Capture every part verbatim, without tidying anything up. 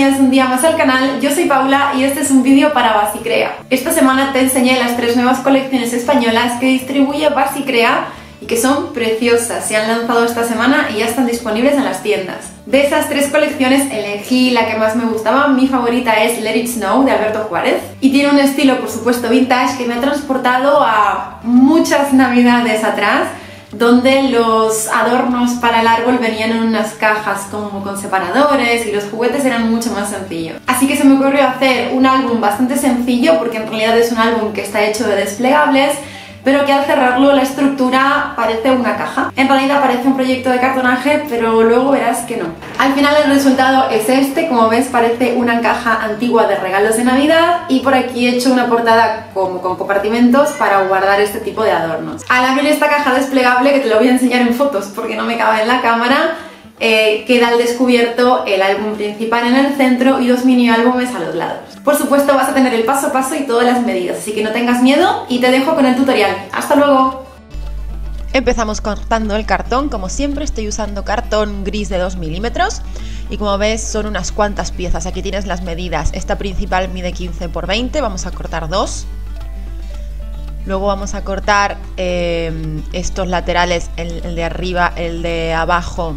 bienvenidos un día más al canal. Yo soy Paula y este es un vídeo para Basicrea. Esta semana te enseñé las tres nuevas colecciones españolas que distribuye Basicrea y que son preciosas. Se han lanzado esta semana y ya están disponibles en las tiendas. De esas tres colecciones elegí la que más me gustaba. Mi favorita es Let It Snow de Alberto Juárez y tiene un estilo, por supuesto, vintage que me ha transportado a muchas navidades atrás, donde los adornos para el árbol venían en unas cajas como con separadores y los juguetes eran mucho más sencillos. Así que se me ocurrió hacer un álbum bastante sencillo, porque en realidad es un álbum que está hecho de desplegables, pero que al cerrarlo la estructura parece una caja. En realidad parece un proyecto de cartonaje, pero luego verás que no. Al final el resultado es este. Como ves, parece una caja antigua de regalos de Navidad, y por aquí he hecho una portada como con compartimentos para guardar este tipo de adornos. Al abrir esta caja desplegable, que te lo voy a enseñar en fotos porque no me cabe en la cámara, Eh, queda al descubierto el álbum principal en el centro y dos mini álbumes a los lados. Por supuesto vas a tener el paso a paso y todas las medidas, así que no tengas miedo y te dejo con el tutorial. ¡Hasta luego! Empezamos cortando el cartón. Como siempre estoy usando cartón gris de dos milímetros y como ves son unas cuantas piezas. Aquí tienes las medidas. Esta principal mide quince por veinte, vamos a cortar dos. Luego vamos a cortar eh, estos laterales, el, el de arriba, el de abajo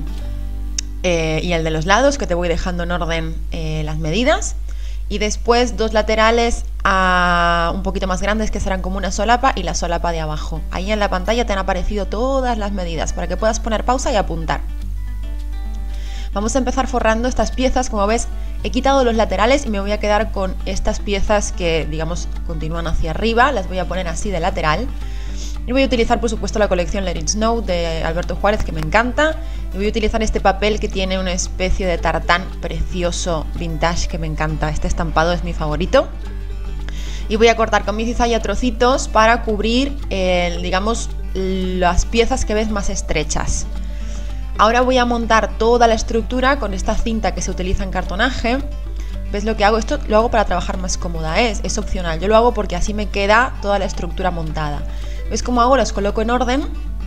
Eh, y el de los lados, que te voy dejando en orden eh, las medidas, y después dos laterales a un poquito más grandes que serán como una solapa y la solapa de abajo. Ahí en la pantalla te han aparecido todas las medidas para que puedas poner pausa y apuntar. Vamos a empezar forrando estas piezas. Como ves, he quitado los laterales y me voy a quedar con estas piezas que, digamos, continúan hacia arriba. Las voy a poner así de lateral. Y voy a utilizar, por supuesto, la colección Let It Snow de Alberto Juárez, que me encanta. Y voy a utilizar este papel que tiene una especie de tartán precioso, vintage, que me encanta. Este estampado es mi favorito. Y voy a cortar con mi cizalla trocitos para cubrir, eh, digamos, las piezas que ves más estrechas. Ahora voy a montar toda la estructura con esta cinta que se utiliza en cartonaje. ¿Ves lo que hago? Esto lo hago para trabajar más cómoda, ¿eh? es, es opcional. Yo lo hago porque así me queda toda la estructura montada. ¿Ves cómo hago? Los coloco en orden,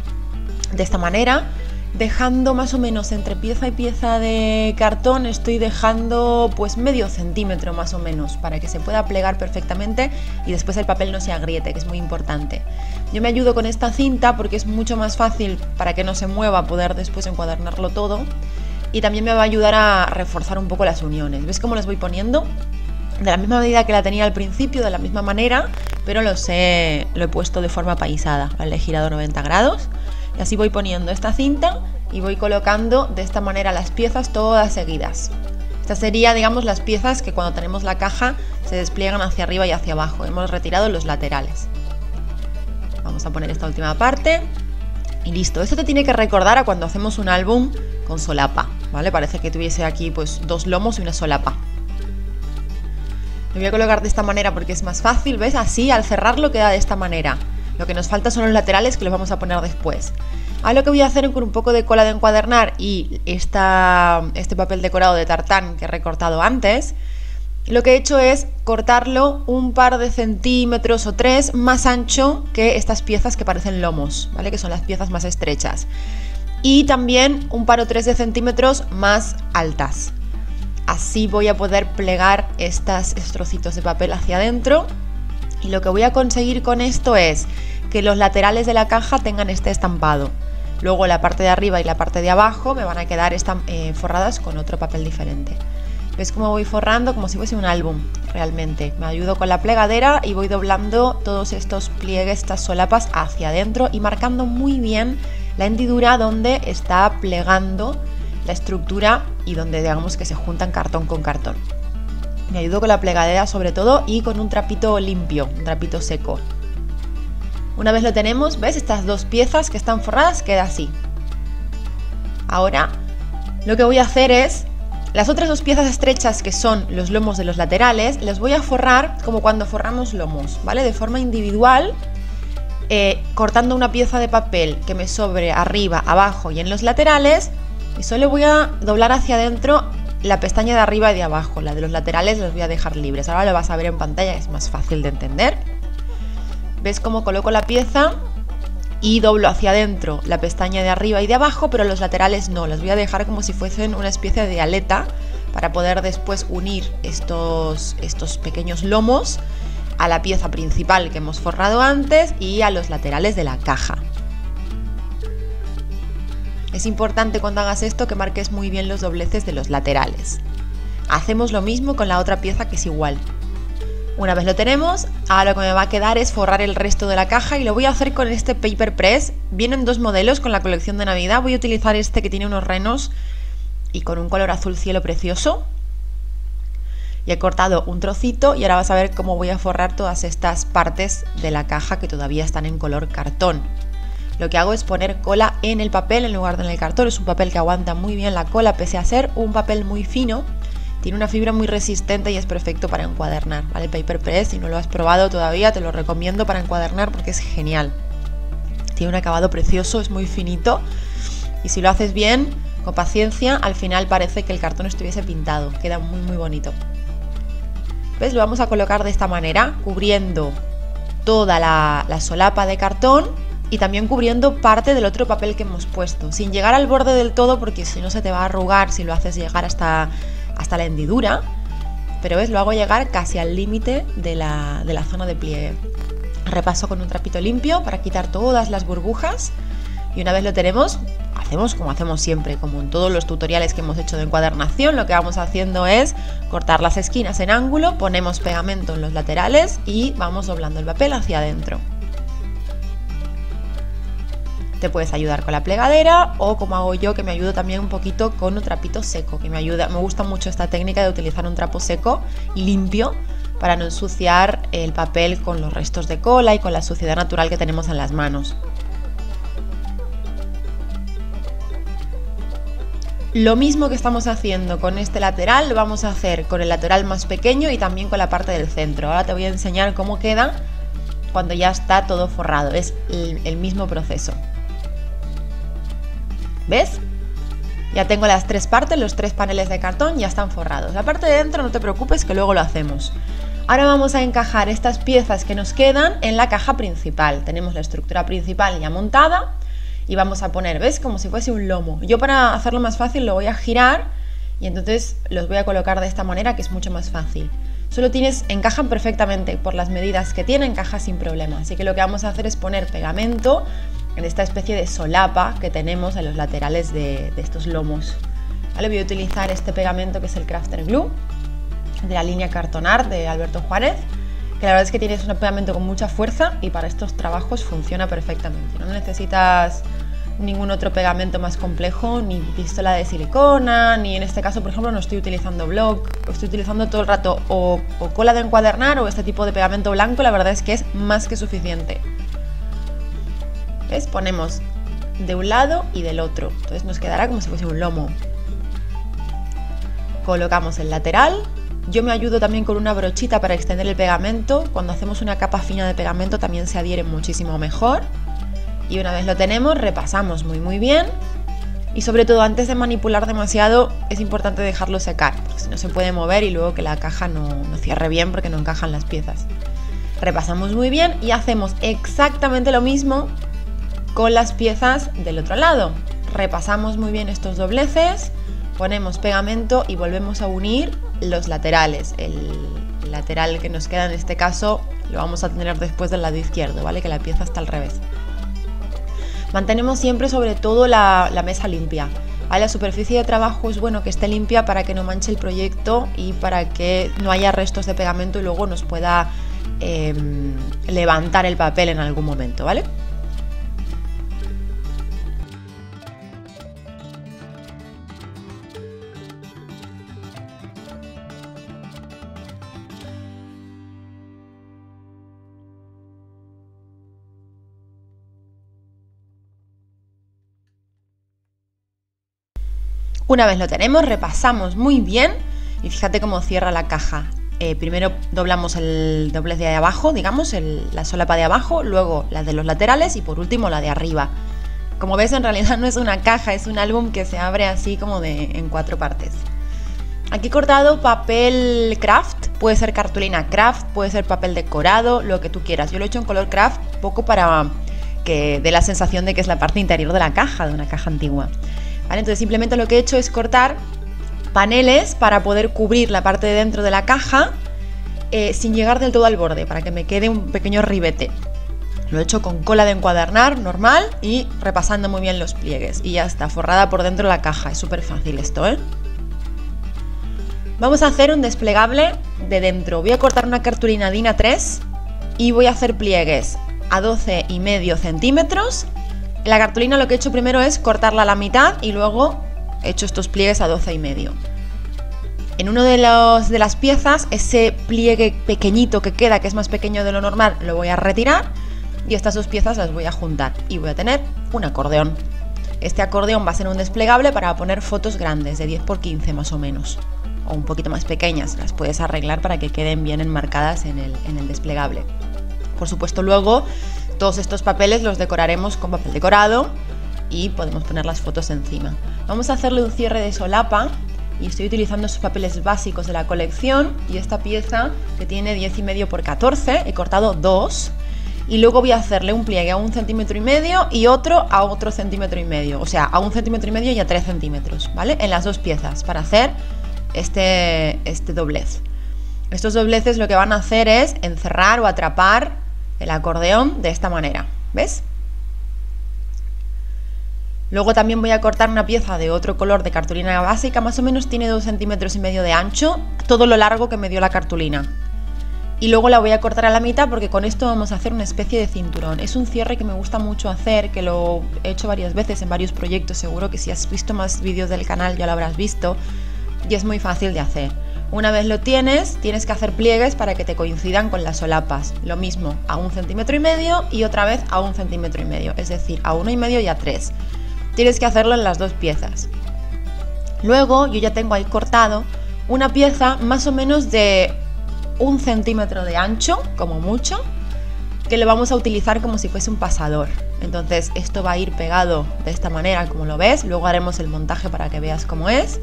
de esta manera, dejando más o menos entre pieza y pieza de cartón, estoy dejando pues medio centímetro más o menos, para que se pueda plegar perfectamente y después el papel no se agriete, que es muy importante. Yo me ayudo con esta cinta porque es mucho más fácil, para que no se mueva, poder después encuadernarlo todo, y también me va a ayudar a reforzar un poco las uniones. ¿Ves cómo las voy poniendo? De la misma medida que la tenía al principio, de la misma manera, pero los he, lo he puesto de forma paisada, ¿vale? He girado noventa grados y así voy poniendo esta cinta y voy colocando de esta manera las piezas todas seguidas. Estas serían, digamos, las piezas que cuando tenemos la caja se despliegan hacia arriba y hacia abajo. Hemos retirado los laterales. Vamos a poner esta última parte y listo. Esto te tiene que recordar a cuando hacemos un álbum con solapa, ¿vale? Parece que tuviese aquí pues dos lomos y una solapa. Lo voy a colocar de esta manera porque es más fácil, ¿ves? Así, al cerrarlo queda de esta manera. Lo que nos falta son los laterales, que los vamos a poner después. Ahora lo que voy a hacer con un poco de cola de encuadernar y esta, este papel decorado de tartán que he recortado antes, lo que he hecho es cortarlo un par de centímetros o tres más ancho que estas piezas que parecen lomos, ¿vale? Que son las piezas más estrechas. Y también un par o tres de centímetros más altas. Así voy a poder plegar estos trocitos de papel hacia adentro, y lo que voy a conseguir con esto es que los laterales de la caja tengan este estampado. Luego la parte de arriba y la parte de abajo me van a quedar eh, forradas con otro papel diferente. ¿Ves cómo voy forrando? Como si fuese un álbum, realmente. Me ayudo con la plegadera y voy doblando todos estos pliegues, estas solapas hacia adentro y marcando muy bien la hendidura donde está plegando la estructura y donde, digamos, que se juntan cartón con cartón. Me ayudo con la plegadera sobre todo y con un trapito limpio, un trapito seco. Una vez lo tenemos, ¿ves? Estas dos piezas que están forradas, queda así. Ahora lo que voy a hacer es, las otras dos piezas estrechas que son los lomos de los laterales, les voy a forrar como cuando forramos lomos, ¿vale? De forma individual, eh, cortando una pieza de papel que me sobre arriba, abajo y en los laterales. Y solo voy a doblar hacia adentro la pestaña de arriba y de abajo. La de los laterales los voy a dejar libres. Ahora lo vas a ver en pantalla, es más fácil de entender. ¿Ves cómo coloco la pieza? Y doblo hacia adentro la pestaña de arriba y de abajo, pero los laterales no. Los voy a dejar como si fuesen una especie de aleta para poder después unir estos, estos pequeños lomos a la pieza principal que hemos forrado antes y a los laterales de la caja. Es importante cuando hagas esto que marques muy bien los dobleces de los laterales. Hacemos lo mismo con la otra pieza, que es igual. Una vez lo tenemos, ahora lo que me va a quedar es forrar el resto de la caja y lo voy a hacer con este Paper Press. Vienen dos modelos con la colección de Navidad. Voy a utilizar este que tiene unos renos y con un color azul cielo precioso. Y he cortado un trocito y ahora vas a ver cómo voy a forrar todas estas partes de la caja que todavía están en color cartón. Lo que hago es poner cola en el papel en lugar de en el cartón. Es un papel que aguanta muy bien la cola, pese a ser un papel muy fino. Tiene una fibra muy resistente y es perfecto para encuadernar, ¿vale? El Paper Press, si no lo has probado todavía, te lo recomiendo para encuadernar porque es genial. Tiene un acabado precioso, es muy finito y si lo haces bien, con paciencia, al final parece que el cartón estuviese pintado. Queda muy muy bonito. ¿Ves? Lo vamos a colocar de esta manera, cubriendo toda la, la solapa de cartón y también cubriendo parte del otro papel que hemos puesto, sin llegar al borde del todo porque si no se te va a arrugar si lo haces llegar hasta... hasta la hendidura, pero ves, lo hago llegar casi al límite de la, de la zona de pliegue. Repaso con un trapito limpio para quitar todas las burbujas y una vez lo tenemos, hacemos como hacemos siempre, como en todos los tutoriales que hemos hecho de encuadernación. Lo que vamos haciendo es cortar las esquinas en ángulo, ponemos pegamento en los laterales y vamos doblando el papel hacia adentro. Te puedes ayudar con la plegadera o como hago yo, que me ayudo también un poquito con un trapito seco, que me ayuda. Me gusta mucho esta técnica de utilizar un trapo seco y limpio para no ensuciar el papel con los restos de cola y con la suciedad natural que tenemos en las manos. Lo mismo que estamos haciendo con este lateral lo vamos a hacer con el lateral más pequeño y también con la parte del centro. Ahora te voy a enseñar cómo queda cuando ya está todo forrado. Es el, el mismo proceso. ¿Ves? Ya tengo las tres partes, los tres paneles de cartón ya están forrados. La parte de dentro no te preocupes que luego lo hacemos. Ahora vamos a encajar estas piezas que nos quedan en la caja principal. Tenemos la estructura principal ya montada y vamos a poner, ¿ves? Como si fuese un lomo. Yo para hacerlo más fácil lo voy a girar y entonces los voy a colocar de esta manera que es mucho más fácil. Solo tienes, encajan perfectamente por las medidas que tienen, encaja sin problema. Así que lo que vamos a hacer es poner pegamento en esta especie de solapa que tenemos en los laterales de, de estos lomos. ¿Vale? Voy a utilizar este pegamento que es el Crafter Glue de la línea Cartonart de Alberto Juárez, que la verdad es que tiene un pegamento con mucha fuerza y para estos trabajos funciona perfectamente. No necesitas ningún otro pegamento más complejo, ni pistola de silicona, ni en este caso, por ejemplo, no estoy utilizando block, estoy utilizando todo el rato o, o cola de encuadernar o este tipo de pegamento blanco. La verdad es que es más que suficiente. ¿Ves? Ponemos de un lado y del otro, entonces nos quedará como si fuese un lomo. Colocamos el lateral. Yo me ayudo también con una brochita para extender el pegamento. Cuando hacemos una capa fina de pegamento también se adhiere muchísimo mejor. Y una vez lo tenemos, repasamos muy muy bien. Y sobre todo antes de manipular demasiado es importante dejarlo secar, porque si no se puede mover y luego que la caja no, no cierre bien porque no encajan las piezas. Repasamos muy bien y hacemos exactamente lo mismo con las piezas del otro lado. Repasamos muy bien estos dobleces, ponemos pegamento y volvemos a unir los laterales. El lateral que nos queda en este caso lo vamos a tener después del lado izquierdo, ¿vale? Que la pieza está al revés. Mantenemos siempre sobre todo la, la mesa limpia, ¿vale? La superficie de trabajo es bueno que esté limpia para que no manche el proyecto y para que no haya restos de pegamento y luego nos pueda eh, levantar el papel en algún momento, ¿vale? Una vez lo tenemos, repasamos muy bien y fíjate cómo cierra la caja. Eh, primero doblamos el doblez de abajo, digamos, el, la solapa de abajo, luego la de los laterales y por último la de arriba. Como ves, en realidad no es una caja, es un álbum que se abre así como de, en cuatro partes. Aquí he cortado papel craft, puede ser cartulina craft, puede ser papel decorado, lo que tú quieras. Yo lo he hecho en color craft, poco para que dé la sensación de que es la parte interior de la caja, de una caja antigua. ¿Vale? Entonces simplemente lo que he hecho es cortar paneles para poder cubrir la parte de dentro de la caja eh, sin llegar del todo al borde, para que me quede un pequeño ribete. Lo he hecho con cola de encuadernar normal y repasando muy bien los pliegues. Y ya está, forrada por dentro la caja. Es súper fácil esto, ¿eh? Vamos a hacer un desplegable de dentro. Voy a cortar una cartulina DIN A tres y voy a hacer pliegues a doce y medio centímetros. La cartulina lo que he hecho primero es cortarla a la mitad y luego he hecho estos pliegues a doce y medio. En uno de, los, de las piezas, ese pliegue pequeñito que queda, que es más pequeño de lo normal, lo voy a retirar. Y estas dos piezas las voy a juntar y voy a tener un acordeón. Este acordeón va a ser un desplegable para poner fotos grandes, de diez por quince más o menos, o un poquito más pequeñas. Las puedes arreglar para que queden bien enmarcadas en el, en el desplegable. Por supuesto, luego todos estos papeles los decoraremos con papel decorado y podemos poner las fotos encima. Vamos a hacerle un cierre de solapa y estoy utilizando esos papeles básicos de la colección y esta pieza que tiene diez y medio por catorce, he cortado dos. Y luego voy a hacerle un pliegue a un centímetro y medio y otro a otro centímetro y medio. O sea, a un centímetro y medio y a tres centímetros, ¿vale? En las dos piezas, para hacer este, este doblez. Estos dobleces lo que van a hacer es encerrar o atrapar el acordeón de esta manera, ¿ves? Luego también voy a cortar una pieza de otro color de cartulina básica, más o menos tiene dos centímetros y medio de ancho, todo lo largo que me dio la cartulina. Y luego la voy a cortar a la mitad porque con esto vamos a hacer una especie de cinturón. Es un cierre que me gusta mucho hacer, que lo he hecho varias veces en varios proyectos, seguro que si has visto más vídeos del canal ya lo habrás visto, y es muy fácil de hacer. Una vez lo tienes, tienes que hacer pliegues para que te coincidan con las solapas. Lo mismo, a un centímetro y medio y otra vez a un centímetro y medio, es decir, a uno y medio y a tres. Tienes que hacerlo en las dos piezas. Luego yo ya tengo ahí cortado una pieza más o menos de un centímetro de ancho, como mucho, que lo vamos a utilizar como si fuese un pasador. Entonces esto va a ir pegado de esta manera, como lo ves. Luego haremos el montaje para que veas cómo es.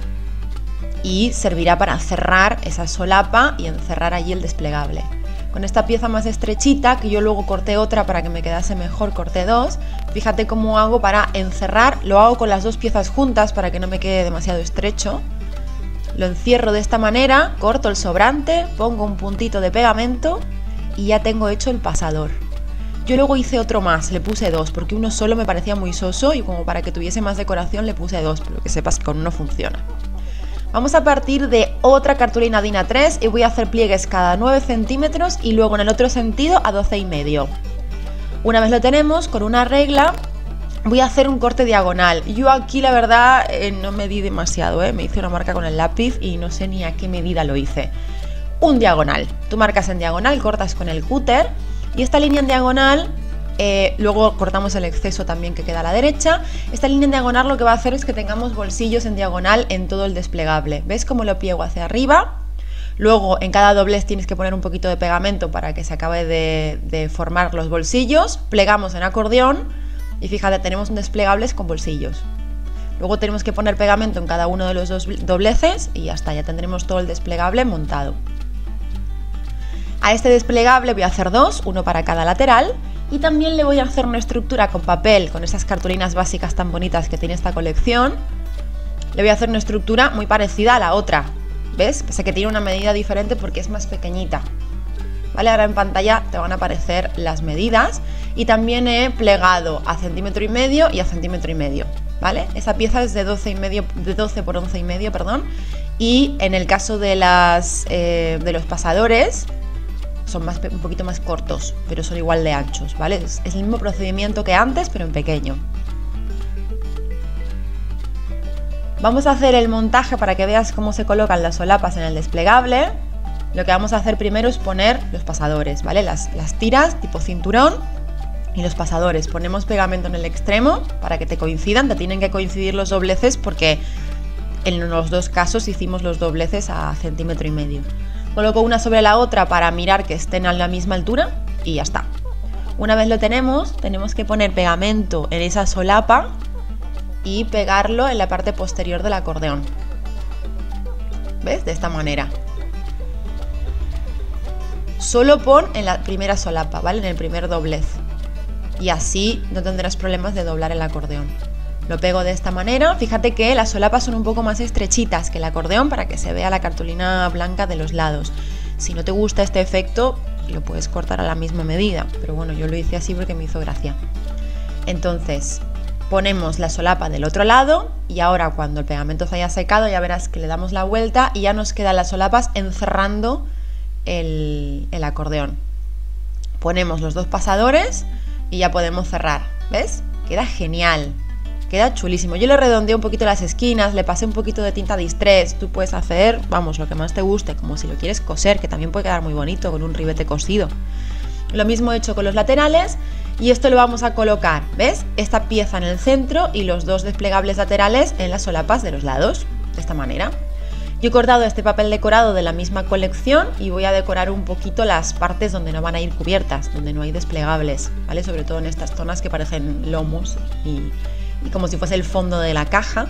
Y servirá para cerrar esa solapa y encerrar allí el desplegable. Con esta pieza más estrechita, que yo luego corté otra para que me quedase mejor, corté dos. Fíjate cómo hago para encerrar, lo hago con las dos piezas juntas para que no me quede demasiado estrecho. Lo encierro de esta manera, corto el sobrante, pongo un puntito de pegamento y ya tengo hecho el pasador. Yo luego hice otro más, le puse dos, porque uno solo me parecía muy soso y como para que tuviese más decoración le puse dos, pero que sepas que con uno funciona. Vamos a partir de otra cartulina DIN A tres y voy a hacer pliegues cada nueve centímetros y luego en el otro sentido a doce y medio. Una vez lo tenemos, con una regla voy a hacer un corte diagonal. Yo aquí la verdad eh, no medí demasiado, ¿eh? Me hice una marca con el lápiz y no sé ni a qué medida lo hice. Un diagonal. Tú marcas en diagonal, cortas con el cúter y esta línea en diagonal, eh, luego cortamos el exceso también que queda a la derecha. Esta línea en diagonal lo que va a hacer es que tengamos bolsillos en diagonal en todo el desplegable. ¿Ves cómo lo pliego hacia arriba? Luego en cada doblez tienes que poner un poquito de pegamento para que se acabe de, de formar los bolsillos. Plegamos en acordeón. Y fíjate, tenemos un desplegable con bolsillos. Luego tenemos que poner pegamento en cada uno de los dos dobleces y ya está, ya tendremos todo el desplegable montado. A este desplegable voy a hacer dos, uno para cada lateral, y también le voy a hacer una estructura con papel, con esas cartulinas básicas tan bonitas que tiene esta colección. Le voy a hacer una estructura muy parecida a la otra, ¿ves? Pese que tiene una medida diferente porque es más pequeñita. ¿Vale? Ahora en pantalla te van a aparecer las medidas y también he plegado a centímetro y medio y a centímetro y medio, ¿vale? Esa pieza es de doce y medio, de doce por once y medio, perdón, y en el caso de las eh, de los pasadores son más, un poquito más cortos, pero son igual de anchos, ¿vale? Es, es el mismo procedimiento que antes, pero en pequeño. Vamos a hacer el montaje para que veas cómo se colocan las solapas en el desplegable. Lo que vamos a hacer primero es poner los pasadores, ¿vale? Las, las tiras tipo cinturón y los pasadores. Ponemos pegamento en el extremo para que te coincidan, te tienen que coincidir los dobleces porque en los dos casos hicimos los dobleces a centímetro y medio. Coloco una sobre la otra para mirar que estén a la misma altura y ya está. Una vez lo tenemos, tenemos que poner pegamento en esa solapa y pegarlo en la parte posterior del acordeón. ¿Ves? De esta manera. Solo pon en la primera solapa, ¿vale? En el primer doblez. Y así no tendrás problemas de doblar el acordeón. Lo pego de esta manera. Fíjate que las solapas son un poco más estrechitas que el acordeón para que se vea la cartulina blanca de los lados. Si no te gusta este efecto, lo puedes cortar a la misma medida, pero bueno, yo lo hice así porque me hizo gracia. Entonces ponemos la solapa del otro lado y ahora cuando el pegamento se haya secado ya verás que le damos la vuelta y ya nos quedan las solapas encerrando el, el acordeón. Ponemos los dos pasadores y ya podemos cerrar, ¿ves? Queda genial. Queda chulísimo. Yo le redondeé un poquito las esquinas, le pasé un poquito de tinta distress. Tú puedes hacer, vamos, lo que más te guste, como si lo quieres coser, que también puede quedar muy bonito con un ribete cosido. Lo mismo he hecho con los laterales y esto lo vamos a colocar, ¿ves? Esta pieza en el centro y los dos desplegables laterales en las solapas de los lados, de esta manera. Yo he cortado este papel decorado de la misma colección y voy a decorar un poquito las partes donde no van a ir cubiertas, donde no hay desplegables, ¿vale? Sobre todo en estas zonas que parecen lomos y... y como si fuese el fondo de la caja,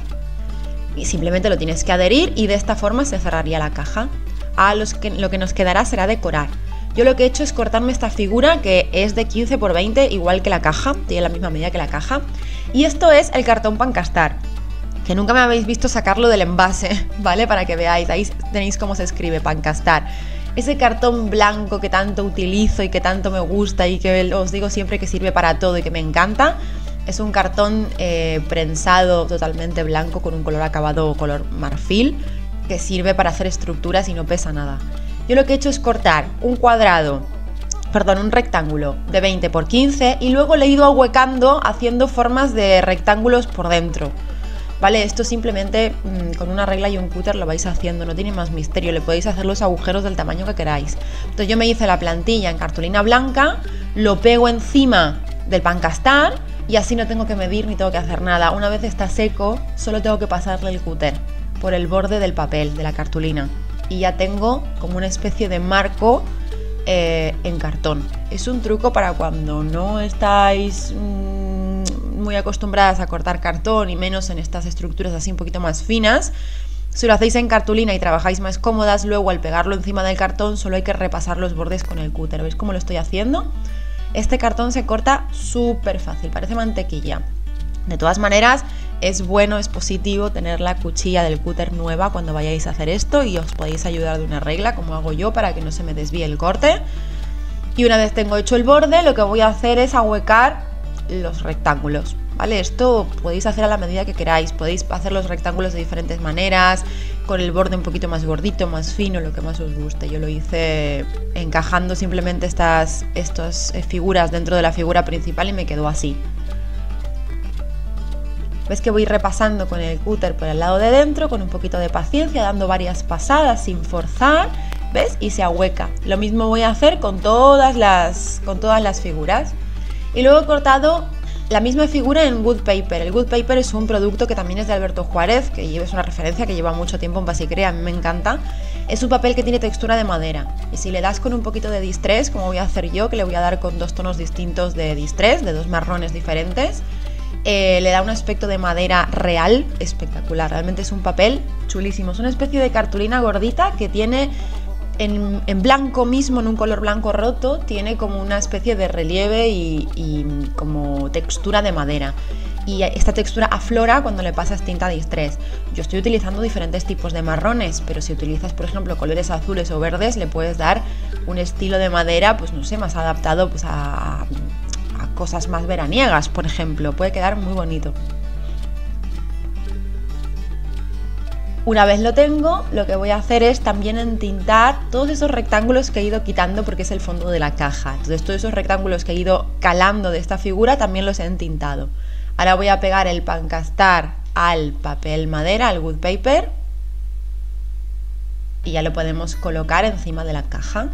y simplemente lo tienes que adherir y de esta forma se cerraría la caja. A los que, lo que nos quedará será decorar. Yo lo que he hecho es cortarme esta figura que es de quince por veinte, igual que la caja, tiene la misma medida que la caja, y esto es el cartón Pancastar, que nunca me habéis visto sacarlo del envase, ¿vale? Para que veáis, ahí tenéis cómo se escribe, Pancastar. Ese cartón blanco que tanto utilizo y que tanto me gusta y que os digo siempre que sirve para todo y que me encanta. Es un cartón eh, prensado totalmente blanco con un color acabado color marfil que sirve para hacer estructuras y no pesa nada. Yo lo que he hecho es cortar un cuadrado, perdón, un rectángulo de veinte por quince y luego le he ido ahuecando haciendo formas de rectángulos por dentro. Vale, esto simplemente mmm, con una regla y un cúter lo vais haciendo, no tiene más misterio, le podéis hacer los agujeros del tamaño que queráis. Entonces yo me hice la plantilla en cartulina blanca, lo pego encima del Pancastar y así no tengo que medir ni tengo que hacer nada. Una vez está seco, solo tengo que pasarle el cúter por el borde del papel, de la cartulina, y ya tengo como una especie de marco eh, en cartón. Es un truco para cuando no estáis mmm, muy acostumbradas a cortar cartón y menos en estas estructuras así un poquito más finas. Si lo hacéis en cartulina y trabajáis más cómodas, luego al pegarlo encima del cartón solo hay que repasar los bordes con el cúter. ¿Veis cómo lo estoy haciendo? Este cartón se corta súper fácil, parece mantequilla. De todas maneras, es bueno, es positivo tener la cuchilla del cúter nueva cuando vayáis a hacer esto y os podéis ayudar de una regla, como hago yo, para que no se me desvíe el corte. Y una vez tengo hecho el borde, lo que voy a hacer es ahuecar los rectángulos, ¿vale? Esto podéis hacer a la medida que queráis, podéis hacer los rectángulos de diferentes maneras, con el borde un poquito más gordito, más fino, lo que más os guste. Yo lo hice encajando simplemente estas, estas figuras dentro de la figura principal y me quedó así. Ves que voy repasando con el cúter por el lado de dentro, con un poquito de paciencia, dando varias pasadas sin forzar, ¿ves? Y se ahueca. Lo mismo voy a hacer con todas las, con todas las figuras. Y luego he cortado la misma figura en Wood Paper. El Wood Paper es un producto que también es de Alberto Juárez, que es una referencia que lleva mucho tiempo en Basicrea, a mí me encanta. Es un papel que tiene textura de madera y si le das con un poquito de distress, como voy a hacer yo, que le voy a dar con dos tonos distintos de distress, de dos marrones diferentes, eh, le da un aspecto de madera real espectacular. Realmente es un papel chulísimo. Es una especie de cartulina gordita que tiene En, en blanco mismo, en un color blanco roto, tiene como una especie de relieve y, y como textura de madera. Y esta textura aflora cuando le pasas tinta distress. Yo estoy utilizando diferentes tipos de marrones, pero si utilizas, por ejemplo, colores azules o verdes, le puedes dar un estilo de madera, pues no sé, más adaptado pues, a, a cosas más veraniegas, por ejemplo. Puede quedar muy bonito. Una vez lo tengo, lo que voy a hacer es también entintar todos esos rectángulos que he ido quitando porque es el fondo de la caja. Entonces todos esos rectángulos que he ido calando de esta figura también los he entintado. Ahora voy a pegar el Pancastar al papel madera, al Wood Paper, y ya lo podemos colocar encima de la caja.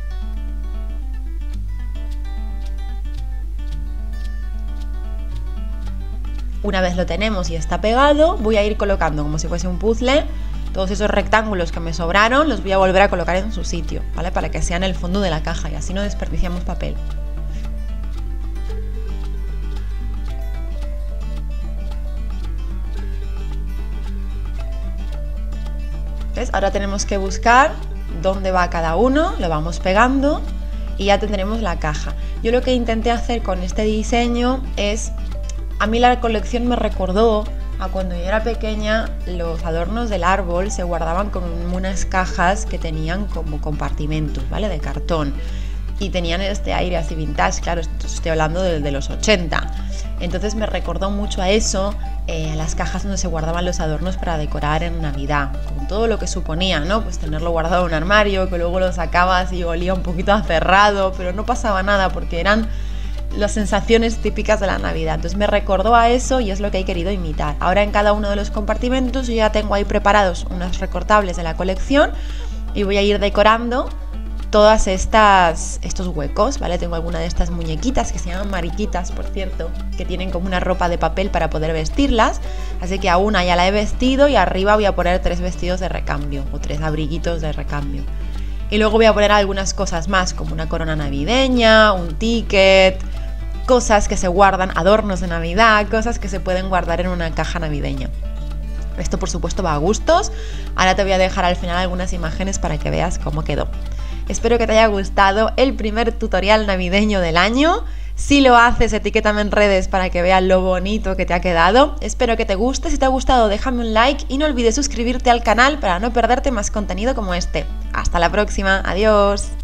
Una vez lo tenemos y está pegado, voy a ir colocando como si fuese un puzzle todos esos rectángulos que me sobraron, los voy a volver a colocar en su sitio, ¿vale? Para que sean el fondo de la caja y así no desperdiciamos papel. ¿Ves? Ahora tenemos que buscar dónde va cada uno, lo vamos pegando y ya tendremos la caja. Yo lo que intenté hacer con este diseño es A mí la colección me recordó a cuando yo era pequeña. Los adornos del árbol se guardaban como en unas cajas que tenían como compartimentos, ¿vale? De cartón. Y tenían este aire así vintage, claro, estoy hablando de, de los ochenta. Entonces me recordó mucho a eso, eh, a las cajas donde se guardaban los adornos para decorar en Navidad, con todo lo que suponía, ¿no? Pues tenerlo guardado en un armario, que luego lo sacabas y olía un poquito a cerrado, pero no pasaba nada porque eran las sensaciones típicas de la Navidad. Entonces me recordó a eso y es lo que he querido imitar. Ahora en cada uno de los compartimentos yo ya tengo ahí preparados unos recortables de la colección y voy a ir decorando todas estas estos huecos, ¿vale? Tengo alguna de estas muñequitas que se llaman mariquitas, por cierto, que tienen como una ropa de papel para poder vestirlas, así que a una ya la he vestido y arriba voy a poner tres vestidos de recambio o tres abriguitos de recambio. Y luego voy a poner algunas cosas más, como una corona navideña, un ticket, cosas que se guardan, adornos de Navidad, cosas que se pueden guardar en una caja navideña. Esto por supuesto va a gustos. Ahora te voy a dejar al final algunas imágenes para que veas cómo quedó. Espero que te haya gustado el primer tutorial navideño del año. Si lo haces, etiquétame en redes para que veas lo bonito que te ha quedado. Espero que te guste. Si te ha gustado, déjame un like y no olvides suscribirte al canal para no perderte más contenido como este. Hasta la próxima. Adiós.